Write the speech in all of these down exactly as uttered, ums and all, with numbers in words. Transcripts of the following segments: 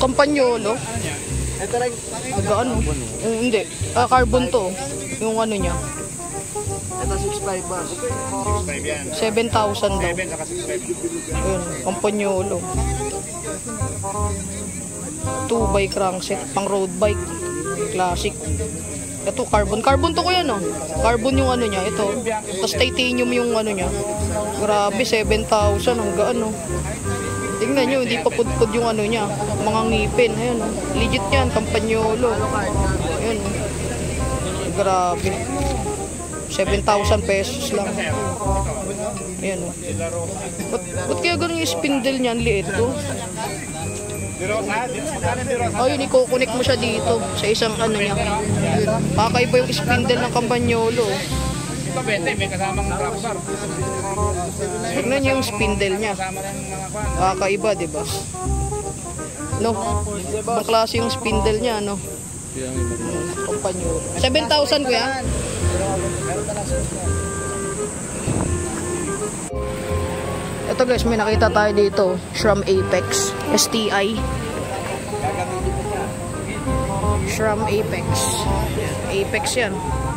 Campagnolo. Ito rin. Aga ano? Um, hindi. Ah, carbon to. Yung ano niya. Ito six five ba? seven thousand daw. Ayun, Campagnolo. two by crankset. Pang road bike. Classic. Ito, carbon. Carbon to ko yan, oh. Carbon yung ano niya. Ito. Tapos titanium yung ano niya. Grabe, seven thousand. Ang gaan, oh. Tingnan nyo, hindi pa pudpud yung ano niya. Mga ngipin. Ayan, oh. Legit yan, Campagnolo. Ayan, oh. Grabe. seven thousand pesos lang. Ayan, oh. Ba't, ba't kaya ganun yung spindle niya? Ang liit, oh. Oh, yun, i-connect mo siya dito sa isang ano niya. Kakaiba yung spindle ng Campagnolo. Ito bente, may kasamang rockstar. Tignan niyo yung spindle niya. Kakaiba, di ba? No? Ibang klase yung spindle niya, no? Campagnolo. seven thousand, kuya? Ito guys, may nakita tayo dito. Shram Apex. S T I. Shram Apex. Apex yan.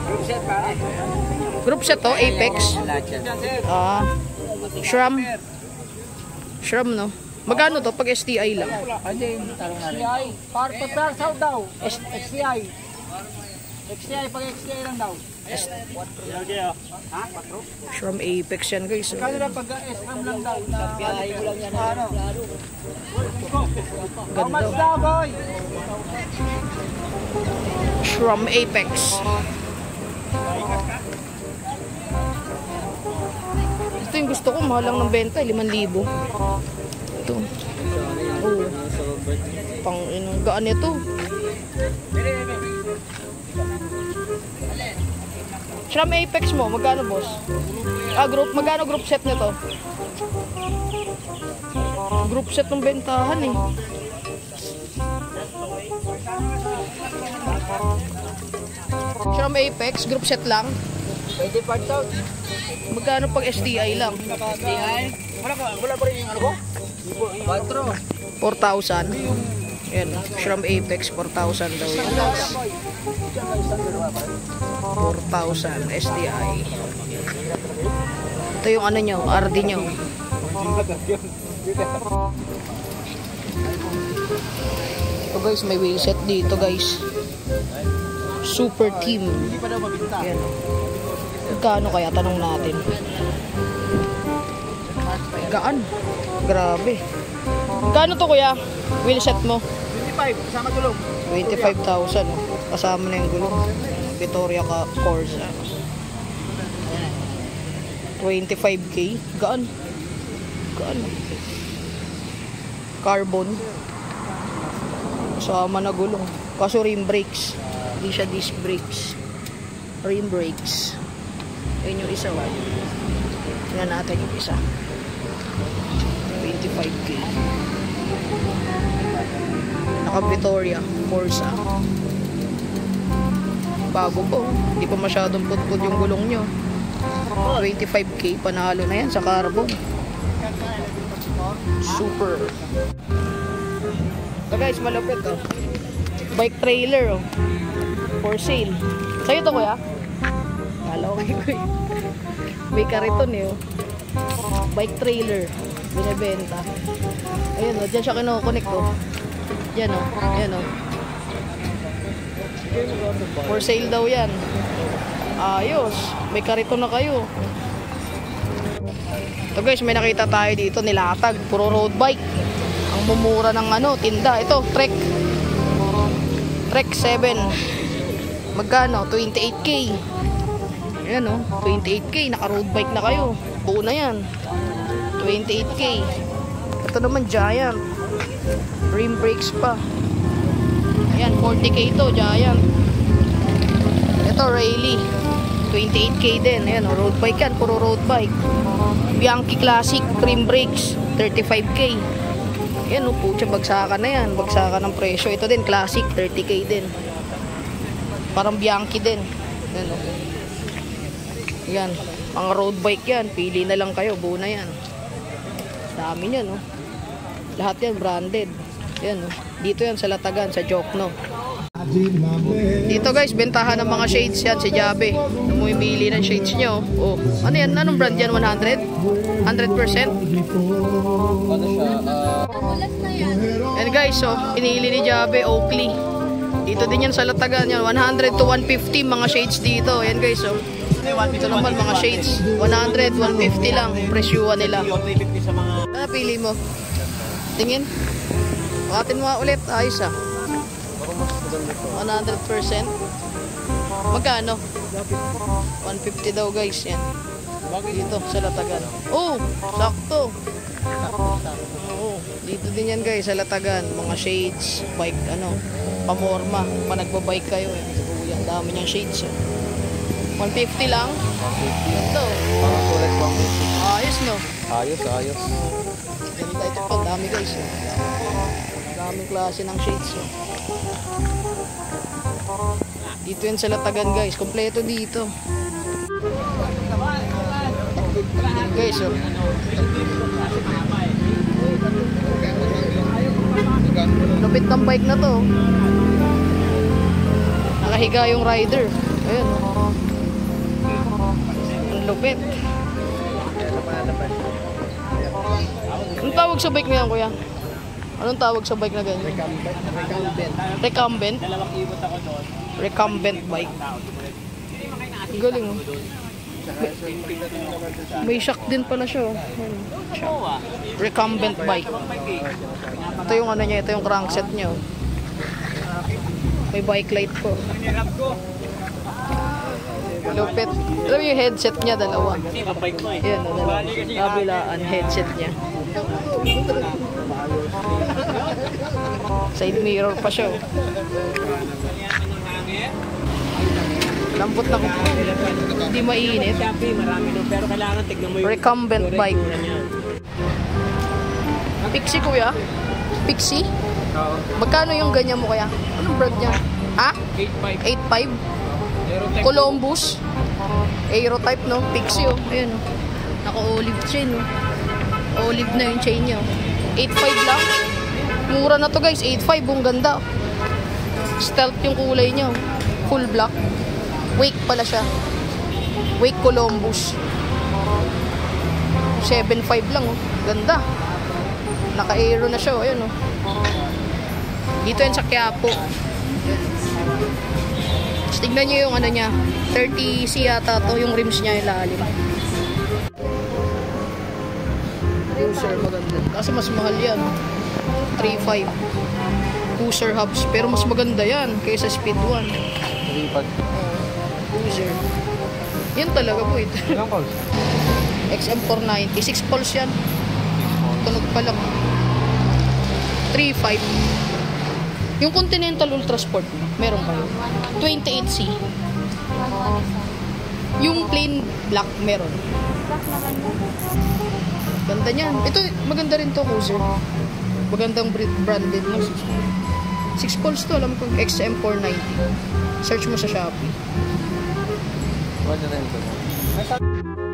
Group set to, Apex. Ah. Shram. Shram, no? Magkano to pag S T I lang? S T I. Par per sound daw. S T I. X T I pag X T I lang daw. Shram Apex yan guys. Kano lang pag S RAM lang daw. Biyahe mo lang yan. Ano? Ganda. daw, boy? Shram Apex. Ito yung gusto ko, mahal lang ng benta, limang libo. Ito. Oh. Pang inang gaan ito. Shram Apex mo, magkano boss? Ah, group, magkano group set nito? Group set ng bentahan eh. Shram Apex, group set lang. twenty-five thousand. Magkano pag S T I lang? S T I? Wala ka, wala pa rin yung ano ko? four thousand. Yan, Shram Apex, four thousand daw yun. four thousand S T I. Ito yung ano nyo, R D nyo. Ito guys, may wheelset dito guys. Super Team. Yan. Magkano kaya? Tanong natin. Gaan. Grabe. Magkano to kuya? Wheelset mo? twenty-five, kasama gulong. twenty-five thousand. Kasama na yung gulong. Vittoria ka Corsa. twenty-five K. Gaan. Gaan. Carbon. Kasama na gulong. Kaso rim brakes. Hindi siya disc brakes. Rim brakes. Ayun yung isa. Tingnan natin yung isa. twenty-five K. Naka Vittoria Corsa. Bago po. Hindi pa masyadong putput yung gulong nyo. twenty-five K. Panalo na yan sa carbon. Super. Ito guys, malapit oh. Bike trailer oh. For sale. Sa'yo to kuya? Kala ko kayo. May kariton eh oh. Bike trailer. Binibenta. Ayun oh. Diyan siya kino-connect oh. Yan oh. Yan oh. For sale daw yan. Ayos. May kariton na kayo. Ito guys, may nakita tayo dito. Nilatag. Puro road bike. Ang mumura ng ano, tinda. Ito, Trek. Trek seven. Magkano? twenty-eight K. Ayan o. twenty-eight K. Naka road bike na kayo. Buo na yan. twenty-eight K. Ito naman, Giant. Rim brakes pa. Ayan, forty K to, Giant. Ito, Rayleigh. twenty-eight K din. Ayan o, road bike yan. Puro road bike. Bianchi Classic. Rim brakes. thirty-five K. Ayan o, putya, bagsakan na yan. Bagsakan ng presyo. Ito din, Classic. thirty K din. Parang Bianchi din. Ayan o. Ayan. Mga road bike yan. Pili na lang kayo. Buo na yan. Dami yan o. Lahat yan branded. Yan, oh. Dito yan sa Latagan, sa Jokno. Dito guys, bentahan ng mga shades yan si Jabe. Namumili ng shades nyo. Oh, ano yan? Anong brand yan? one hundred? one hundred percent? And guys, so, pinili ni Jabe, Oakley. Dito din yan sa Latagan yan. one hundred to one fifty mga shades dito. Yan guys, so. Ito naman mga shades. one hundred, one fifty lang. Presyuhan nila. Ano pili mo? Tingin. Pakatin mo nga ulit. Ayos ah. one hundred percent. Magkano? one fifty daw guys. Yan. Dito sa Latagan. Oh, sakto. Oo. Dito din yan guys sa Latagan. Mga shades, bike, ano, pamorma. Pa nagbabike kayo. Eh. Uy, ang dami niyang shades. Eh. one fifty lang. Ito. Ayos no? Ayos, ayos. Ganito ito pa. Dami guys. Eh. Daming klase ng shades. Eh. Dito yan sa Latagan guys. Kompleto dito. Guys, oh. Lupit ng bike na to. Nakahiga yung rider. Ayun. Ang lupit. Anong tawag sa bike ngayon, kuya? Anong tawag sa bike na ganyan? Recumbent. Recumbent? Dalawang ibot ako doon. Recumbent bike. Ang galing, oh. May shock din pala siya, oh. Shock. Recumbent bike. Ito yung ano niya, ito yung crankset niya, oh. May bike light po. Lupit. Alam mo yung headset niya, dalawa. Yan, dalawa. Kabilaan, headset niya. Side mirror pa siya, oh. Lambot na ko. Hindi mainit. Pero kailangan tignan mo yung Recumbent bike. Pixie, kuya? Pixie? Magkano yung ganyan mo, kaya? Anong brand niya? Ha? eight five? Columbus? Aerotype, no? Pixie, oh. Ayan, oh. Naka-olive chain, oh. Olive na yung chain niya, oh. eight five lang. Mura na to, guys. eight five, ang ganda. Stealth yung kulay niya, oh. Full black. Wake pala siya. Wake Columbus. seven five lang, oh. Ganda. Naka-aero na siya, oh. Ayun, oh. Dito yan sa Quiapo. Tapos tignan nyo yung ano niya. thirty C yata to. Yung rims niya ilalim. Cruiser, maganda. Kasi mas mahal yan. three five. Cruiser hubs. Pero mas maganda yan kaysa Speed one. Cruiser. Yan talaga po ito. X M four ninety. six pulse yan. Tunog pa lang. three five. Yung Continental Ultra Sport, meron kayo. twenty-eight C. Yung plain black, meron. Ganda niyan. Ito, maganda rin to, Cruiser. Magandang branded mo. six pulse to, alam ko. X M four ninety. Search mo sa Shopee. Wala na rin ito.